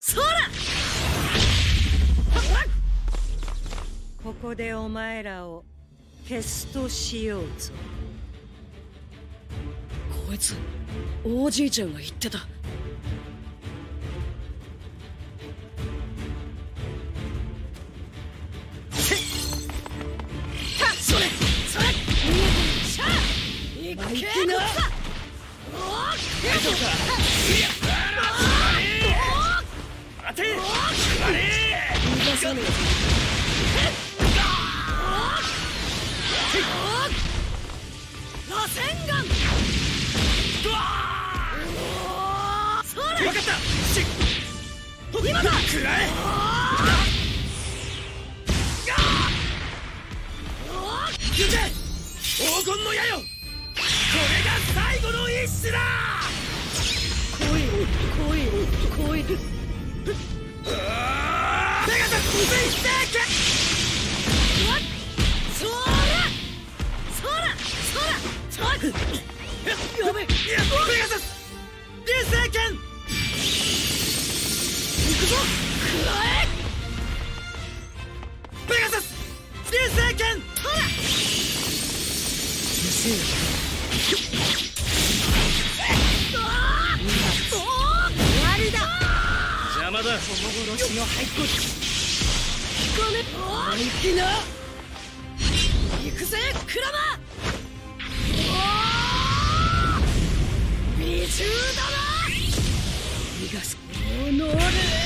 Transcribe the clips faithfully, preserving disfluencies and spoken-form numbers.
そらここでお前らを消すとしようぞ。 こいつおじいちゃんが言ってた。 それそれしゃいけなおっ大丈夫か。待て逃がさねえ。螺旋丸分かった。今だ食らえ。行け黄金の矢よ。これが最後の一種だ。 来い来い来い。 ペガサス水星剣。そらそらそらそらやべ。ペガサス流星剣。行くぞ食らえ。ペガサス流星剣。そら終わりだ。邪魔だ。その殺しの骸骨引かねえ。行きな。行くぜクラマ。美獣だな。逃がすおのれ。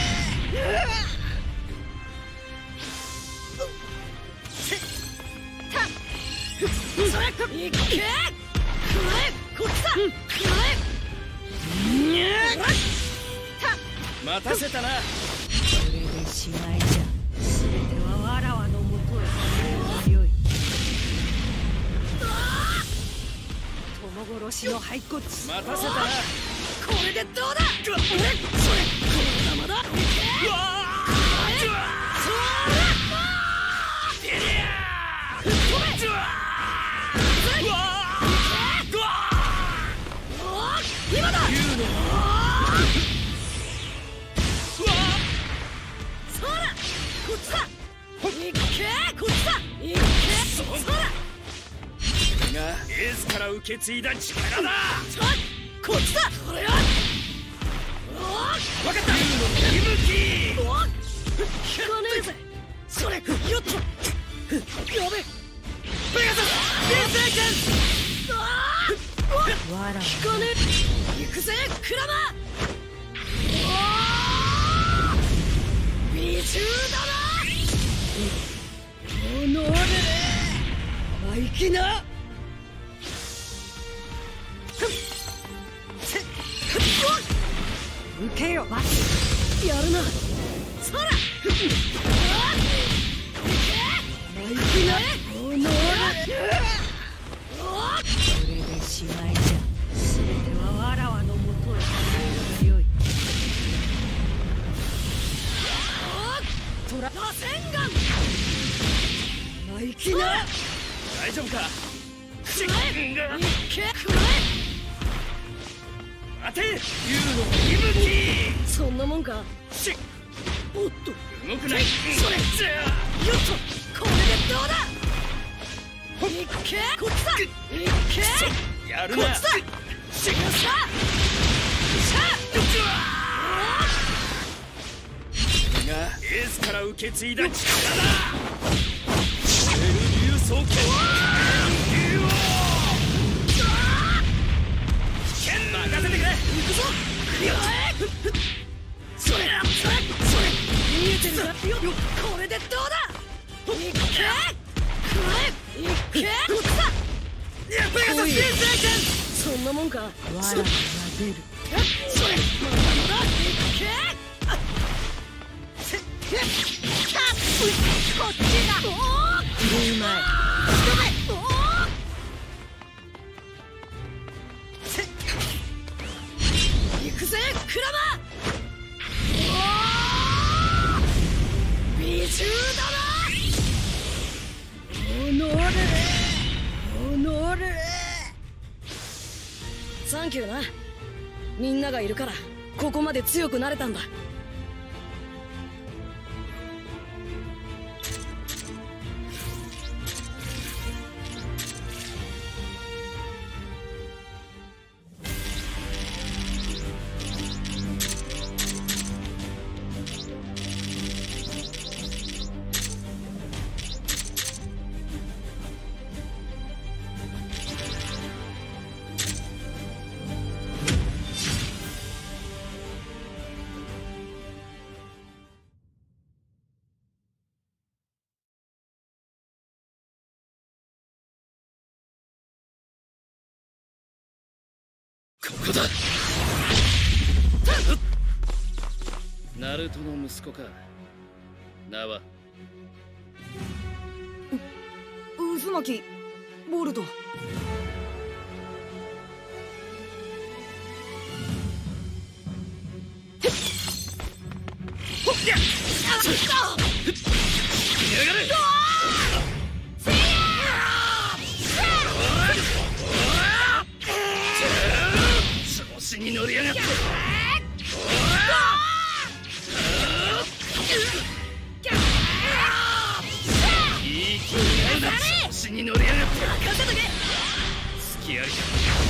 それいけ。くらえこっちだ。くらえ。待たせたな。これでしまいじゃ。すべてはわらわのもとへ来るがよい。友殺しの骸骨待たせたな。これでどうだ。それそれこのままだ。いけ。うわそら飛べ。今だ。そらこっちだ。いけこっちだ。いけそらがエースから受け継いだ力だ。こっちだ。これは分かった。息吹引かねえぜ。それよっとやべ。ペガサス流星剣。わら引かねえ。行くぜクラマ。美獣だな。おのれ生意気な。受けよバチ。やるな。そら生意気な。おのれこれでしまいじゃ。すべてはわらわのもとへ来るがよい。トラ螺旋丸生意気な。大丈夫か。くらえいけくらえ。待て竜の息吹。そんなもんか。しおっと動くない。それよっとこれでどうだ。いけこっちだ。いけやるな。こっちだ。しゃしゃがエースから受け継いだ力だ。流走剣。竜王任せてくれ。行くぞ。それそれそれ見えてるか。よこれでどうだ。いけくらえ。いけこっちだ。ペガサス流星剣。そんなもんか。わらが出る。それまだまだいけ。こっちだ。おおうまい。おお行くぜクラマ。美獣だな。おのれおのれ。サンキューな。みんながいるからここまで強くなれたんだ。 だ。ナルトの息子か。名は渦巻きボルト。 調子に乗りやがって。いい気になるな。調子に乗りやがって。隙ありか。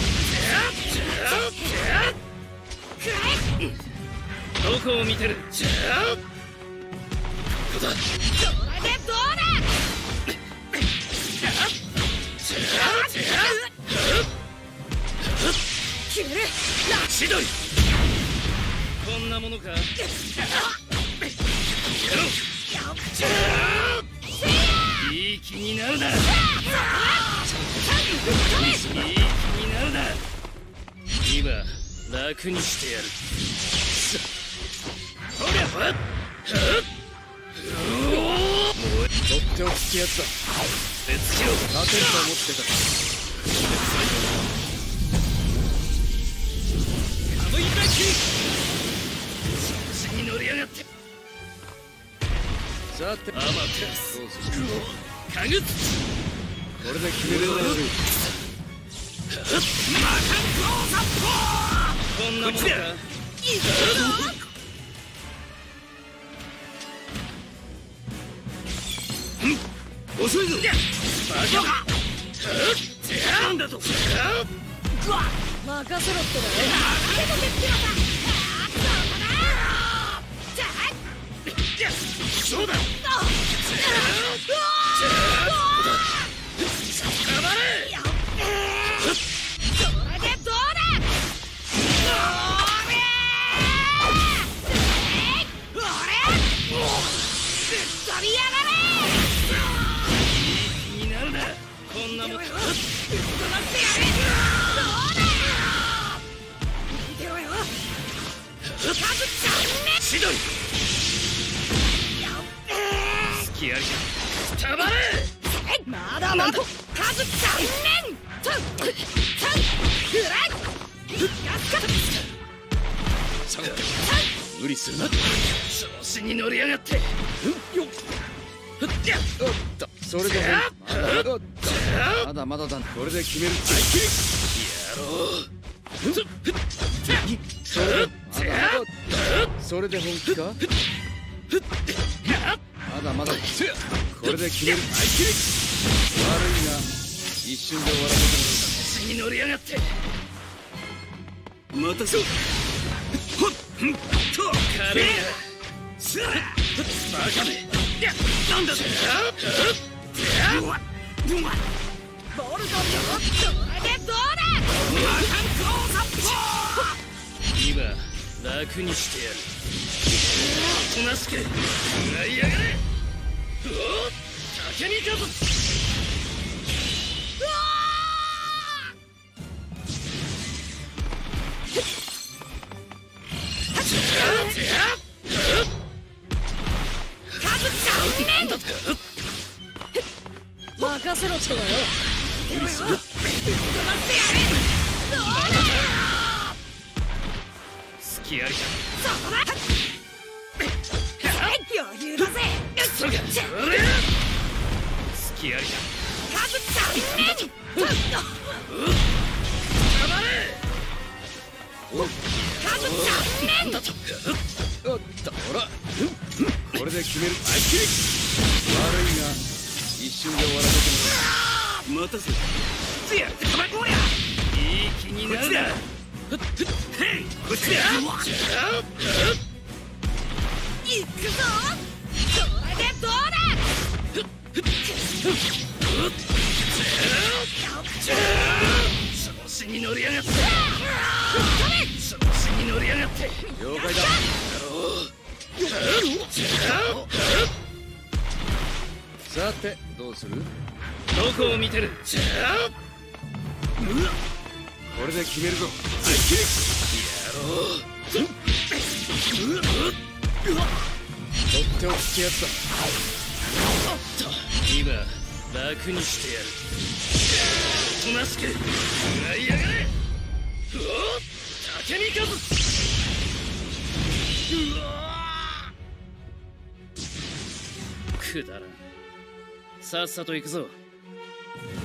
どこを見てる。ここだ。 これでどうだ。決める。 千鳥。こんなものか。やろう。いい気になるな。いい気になるな。今楽にしてやる。ほりゃほら。 とっておきってやつだ。 別キロ勝てると思ってたか。 カムイダキ。調子に乗りやがって。 さて、 アマテラス。かぐつ。 これで決めるよ。 こんなものか。遅いぞ。バカなんだと。 任せろってだよ。 そうだ。こんなもん。千鳥。隙ありか。たまれ。 まだまだ数残念。 無理するな。調子に乗りやがって。よっ。 おっと、それでまだまだだ。これで決める。 やろう。 それでまだまだ。それで本気か。まだまだ。これで決める。悪いな。一瞬で終わらせて。調子に乗りやがって。またそう。ほっと軽いな。バカめ。なんだ。 ボルトよ。これでどうだ。 今楽にしてやる。おとなしく食らいやがれ。おお、竹にかぶ。 任せろってだよ。 無理する。隙ありか。 余裕だぜ。 そうか。隙ありか。なんだと。 おっと、ほら。これで決める。悪いな。一瞬で終わらせてもらう。 待たせ。いい気になるな。こっちだ。 行くぞ。これでどうだ。 調子に乗りやがって。調子に乗りやがって。 了解だ。さて、どうする。 どこを見てる。 ここれで決めるぞ。あいきりやろう。とっておきってやつだ。 おっと今楽にしてやる。おとなしく食らいやがれ。うおっ竹見数。うわくだらん。さっさと行くぞ。